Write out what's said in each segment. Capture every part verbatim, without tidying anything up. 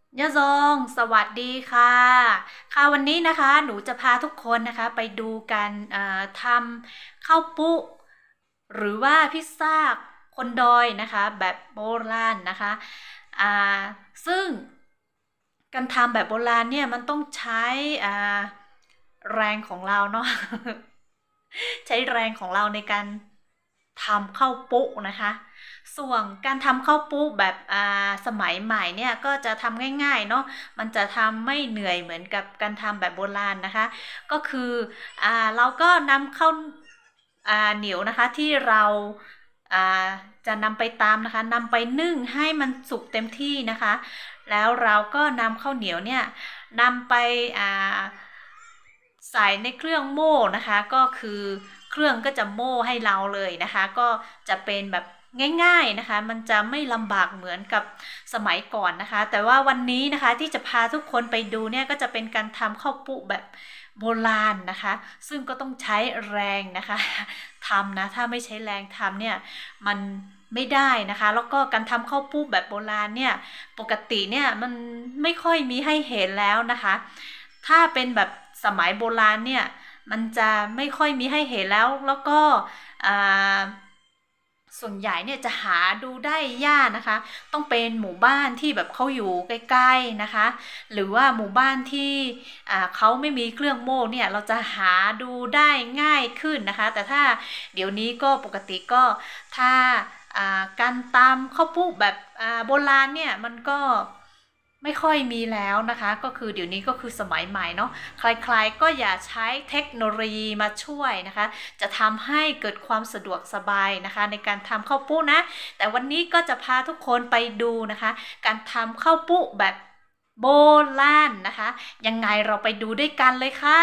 ยะซงสวัสดีค่ะค่ะวันนี้นะคะหนูจะพาทุกคนนะคะไปดูการเอ่อทำข้าวปุ๊หรือว่าพิซซ่าคนดอยนะคะแบบโบราณนะคะอ่าซึ่งการทำแบบโบราณเนี่ยมันต้องใช้อ่าแรงของเราเนาะใช้แรงของเราในการทำข้าวปุ๊นะคะ ส่วนการทำข้าวปุ๊แบบอ่าสมัยใหม่เนี่ยก็จะทำง่ายๆเนาะมันจะทำไม่เหนื่อยเหมือนกับการทำแบบโบราณนะคะก็คืออ่าเราก็นำข้าวอ่าเหนียวนะคะที่เราอ่าจะนำไปตามนะคะนำไปนึ่งให้มันสุกเต็มที่นะคะแล้วเราก็นำข้าวเหนียวเนี่ยนำไปอ่าใส่ในเครื่องโม่นะคะก็คือเครื่องก็จะโม่ให้เราเลยนะคะก็จะเป็นแบบง่ายๆนะคะมันจะไม่ลำบากเหมือนกับสมัยก่อนนะคะแต่ว่าวันนี้นะคะที่จะพาทุกคนไปดูเนี่ยก็จะเป็นการทำข้าวปุแบบโบราณนะคะซึ่งก็ต้องใช้แรงนะคะทำนะถ้าไม่ใช้แรงทำเนี่ยมันไม่ได้นะคะแล้วก็การทำข้าวปุแบบโบราณเนี่ยปกติเนี่ยมันไม่ค่อยมีให้เห็นแล้วนะคะถ้าเป็นแบบสมัยโบราณเนี่ยมันจะไม่ค่อยมีให้เห็นแล้วแล้วก็อ่า ส่วนใหญ่เนี่ยจะหาดูได้ยากนะคะต้องเป็นหมู่บ้านที่แบบเขาอยู่ใกล้ๆนะคะหรือว่าหมู่บ้านที่เขาไม่มีเครื่องโม่เนี่ยเราจะหาดูได้ง่ายขึ้นนะคะแต่ถ้าเดี๋ยวนี้ก็ปกติก็ถ้าการตำข้าวปุ๊บแบบโบราณเนี่ยมันก็ไม่ค่อยมีแล้วนะคะก็คือเดี๋ยวนี้ก็คือสมัยใหม่เนาะใครๆก็อย่าใช้เทคโนโลยีมาช่วยนะคะจะทำให้เกิดความสะดวกสบายนะคะในการทำข้าวปุ๊นะแต่วันนี้ก็จะพาทุกคนไปดูนะคะการทำข้าวปุ๊แบบโบราณนะคะยังไงเราไปดูด้วยกันเลยค่ะ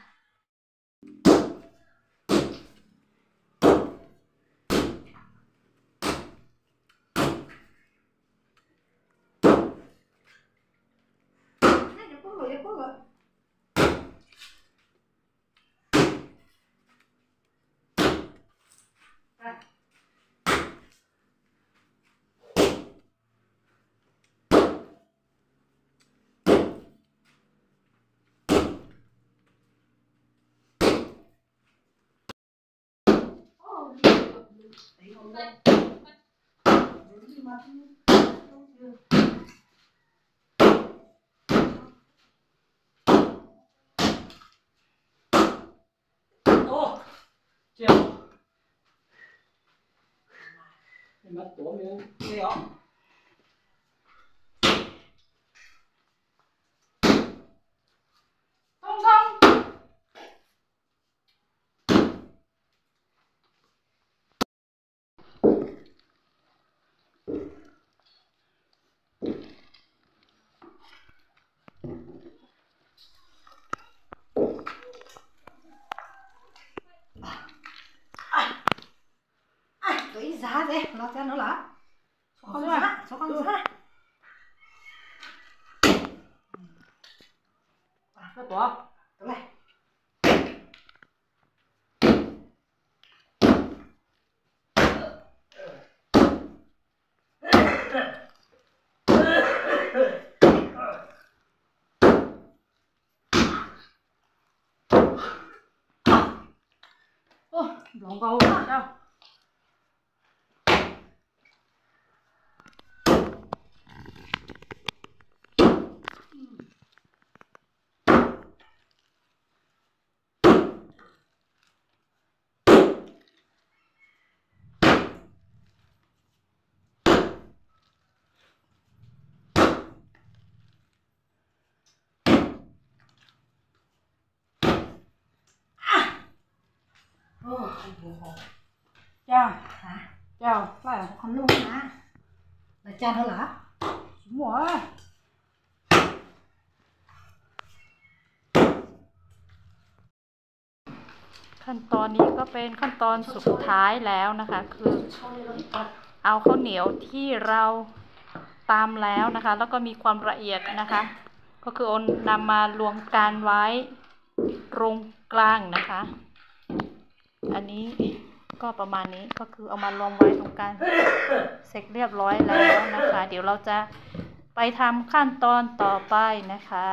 โอ้เจียวเห็นไหมตัวมันเจียวต้องต้องcái giá thế nó cho nó là số con giá số con giá cái tổ cái này ô lòng cầu đâu chào hả chào phải là con luôn hả là cha thôi hả mua ขั้นตอนนี้ก็เป็นขั้นตอนสุดท้ายแล้วนะคะคือเอาข้าวเหนียวที่เราตามแล้วนะคะแล้วก็มีความละเอียดนะคะก็คือเอานำมารวมกันไว้ตรงกลางนะคะอันนี้ก็ประมาณนี้ก็คือเอามารวมไว้ตรงกลางเสร็จเรียบร้อยแล้วนะคะเดี๋ยวเราจะไปไปทำขั้นตอนต่อไปนะคะ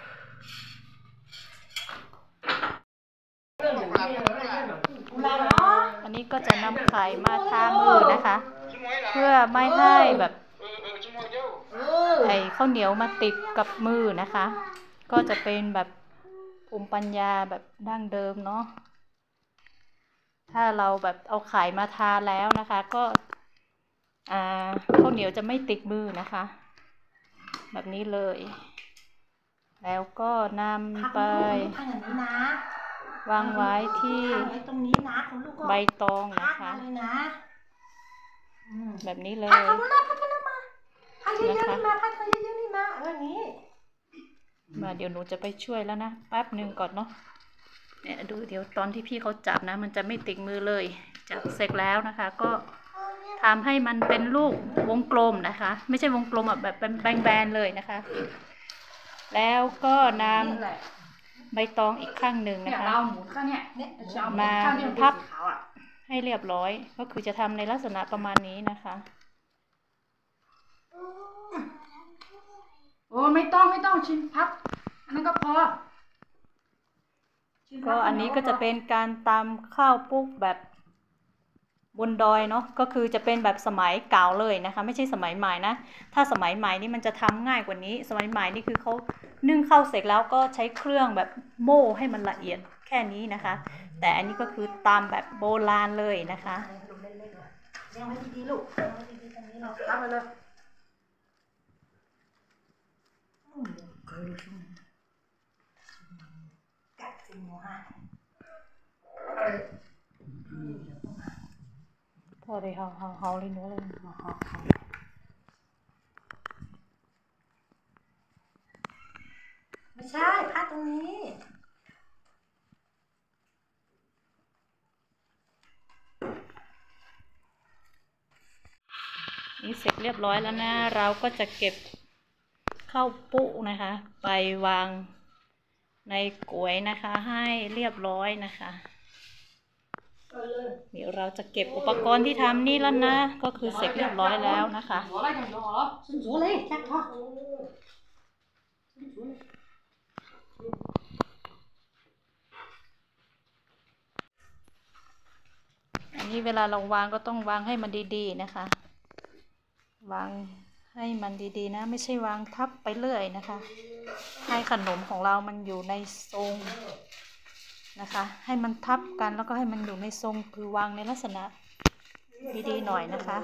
อันนี้ก็จะนำไข่มาทามือนะคะเพื่อไม่ให้แบบไอ้ข้าวเหนียวมาติดกับมือนะคะก็จะเป็นแบบภูมิปัญญาแบบดั้งเดิมเนาะถ้าเราแบบเอาไข่มาทาแล้วนะคะก็อ่าข้าวเหนียวจะไม่ติดมือนะคะแบบนี้เลยแล้วก็นำไปวางไว้ที่ใบตองนะคะแบบนี้เลยนะคะมาเดี๋ยวหนูจะไปช่วยแล้วนะแป๊บหนึ่งก่อนเนาะเนี่ยดูเดี๋ยวตอนที่พี่เขาจับนะมันจะไม่ติดมือเลยจับเสร็จแล้วนะคะก็ทำให้มันเป็นลูกวงกลมนะคะไม่ใช่วงกลมแบบแบนๆเลยนะคะแล้วก็นำใบตองอีกข้างหนึ่งนะคะมาพับให้เรียบร้อยก็คือจะทำในลักษณะประมาณนี้นะคะโอ้ไม่ต้องไม่ต้องชิ้นพับอันนั้นก็พอก็อันนี้ก็จะเป็นการตำข้าวปุ๊กแบบบนดอยเนาะก็คือจะเป็นแบบสมัยเก่าเลยนะคะไม่ใช่สมัยใหม่นะถ้าสมัยใหม่นี่มันจะทำง่ายกว่านี้สมัยใหม่นี่คือเขานึ่งข้าวเสร็จแล้วก็ใช้เครื่องแบบโม่ให้มันละเอียดแค่นี้นะคะแต่อันนี้ก็คือตำแบบโบราณเลยนะคะยังไม่ดีลูกยังไม่ดีตรงนี้เรารับไปเลยพอได้เฮาเฮาเฮาเลยเนื้อเลยไม่ใช่พัดตรงนี้นี่เสร็จเรียบร้อยแล้วนะเราก็จะเก็บข้าวปุ๊นะคะไปวางในก๋วยนะคะให้เรียบร้อยนะคะเดี๋ยวเราจะเก็บอุปกรณ์ที่ทำนี่แล้วนะก็คือเสร็จเรียบร้อยแล้วนะคะอันนี้เวลาเราวางก็ต้องวางให้มันดีๆนะคะวางให้มันดีๆนะไม่ใช่วางทับไปเรื่อยนะคะให้ขนมของเรามันอยู่ในทรงนะคะให้มันทับกันแล้วก็ให้มันอยู่ในทรงคือวางในลักษณะดีๆหน่อยนะคะ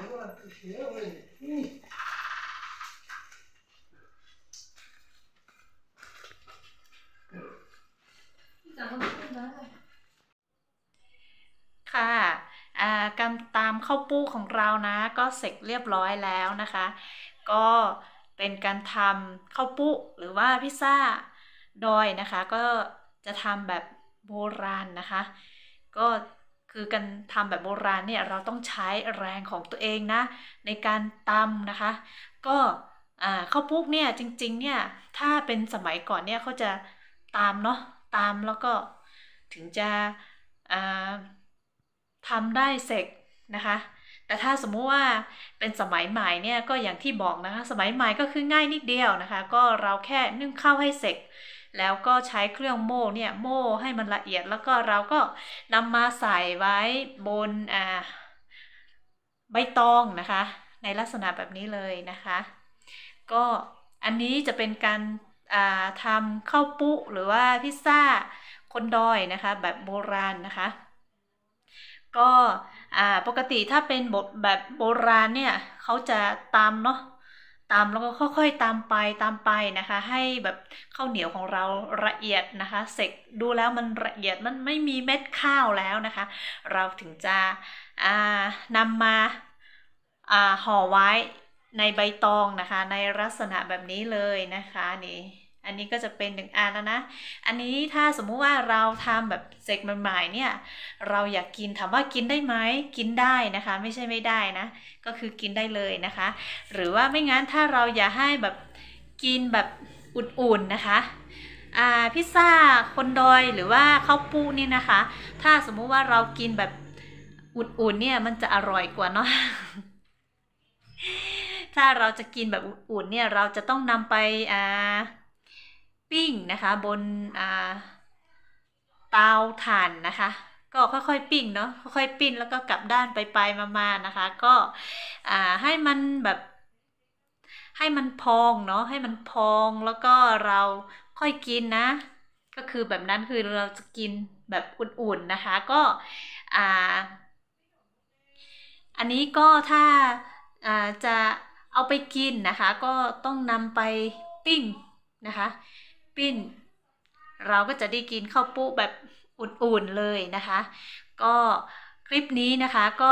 ค่ะการตามข้าวปุ๊ของเรานะก็เสร็จเรียบร้อยแล้วนะคะก็เป็นการทำข้าวปุ๊หรือว่าพิซซ่าดอยนะคะก็จะทำแบบโบราณนะคะก็คือการทำแบบโบราณเนี่ยเราต้องใช้แรงของตัวเองนะในการตำนะคะก็ข้าวปุ๊เนี่ยจริงๆเนี่ยถ้าเป็นสมัยก่อนเนี่ยเขาจะตำเนาะตำแล้วก็ถึงจะทำได้เสร็จนะคะแต่ถ้าสมมุติว่าเป็นสมัยใหม่เนี่ยก็อย่างที่บอกนะคะสมัยใหม่ก็คือง่ายนิดเดียวนะคะก็เราแค่นึ่งข้าวให้เสร็จแล้วก็ใช้เครื่องโม่เนี่ยโม่ให้มันละเอียดแล้วก็เราก็นำมาใส่ไว้บนอ่าใบตองนะคะในลักษณะแบบนี้เลยนะคะก็อันนี้จะเป็นการอ่าทำข้าวปุ๊หรือว่าพิซซ่าคนดอยนะคะแบบโบราณนะคะก็ปกติถ้าเป็นบทแบบโบราณเนี่ยเขาจะตำเนาะตำแล้วก็ค่อยๆตำไปตำไปนะคะให้แบบข้าวเหนียวของเราละเอียดนะคะเสร็จดูแล้วมันละเอียดมันไม่มีเม็ดข้าวแล้วนะคะเราถึงจะนำมาห่อไว้ในใบตองนะคะในลักษณะแบบนี้เลยนะคะนี่อันนี้ก็จะเป็นหนึ่งอันแล้วนะอันนี้ถ้าสมมุติว่าเราทำแบบเสร็จใหม่ๆเนี่ยเราอยากกินถามว่ากินได้ไหมกินได้นะคะไม่ใช่ไม่ได้นะก็คือกินได้เลยนะคะหรือว่าไม่งั้นถ้าเราอยากให้แบบกินแบบอุ่นๆนะคะอ่าพิซซ่าคนดอยหรือว่าข้าวปุ๊นี่นะคะถ้าสมมุติว่าเรากินแบบอุ่นๆเนี่ยมันจะอร่อยกว่าเนาะถ้าเราจะกินแบบอุ่นๆเนี่ยเราจะต้องนำไปอ่าปิ้งนะคะบนอ่าเตาถ่านนะคะก็ค่อยๆปิ้งเนาะค่อยๆปิ้งแล้วก็กลับด้านไปไปมาๆนะคะก็อ่าให้มันแบบให้มันพองเนาะให้มันพองแล้วก็เราค่อยกินนะก็คือแบบนั้นคือเราจะกินแบบอุ่นๆนะคะก็อ่าอันนี้ก็ถ้าอ่าจะเอาไปกินนะคะก็ต้องนำไปปิ้งนะคะปิ้งเราก็จะได้กินข้าวปุ๊แบบอุ่นๆเลยนะคะก็คลิปนี้นะคะก็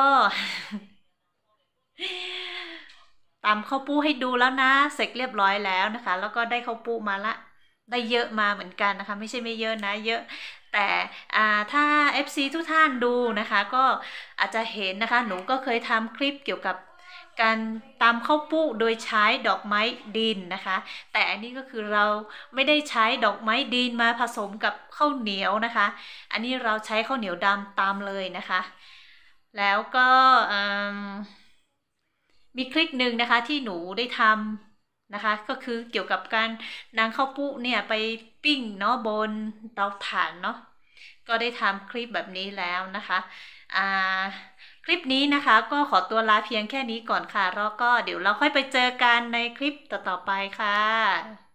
ตำข้าวปูให้ดูแล้วนะเสร็จเรียบร้อยแล้วนะคะแล้วก็ได้ข้าวปูมาละได้เยอะมาเหมือนกันนะคะไม่ใช่ไม่เยอะนะเยอะแต่อ่าถ้า เอฟ ซี ทุกท่านดูนะคะก็อาจจะเห็นนะคะหนูก็เคยทำคลิปเกี่ยวกับการตำข้าวปูโดยใช้ดอกไม้ดินนะคะแต่อันนี้ก็คือเราไม่ได้ใช้ดอกไม้ดินมาผสมกับข้าวเหนียวนะคะอันนี้เราใช้ข้าวเหนียวดำตำเลยนะคะแล้วก็มีคลิปหนึ่งนะคะที่หนูได้ทำนะคะก็คือเกี่ยวกับการนางข้าวปุ๊เนี่ยไปปิ้งเนาะบนเตาถ่านเนาะก็ได้ทำคลิปแบบนี้แล้วนะคะอ่าคลิปนี้นะคะก็ขอตัวลาเพียงแค่นี้ก่อนค่ะแล้วก็เดี๋ยวเราค่อยไปเจอกันในคลิปต่อๆไปค่ะ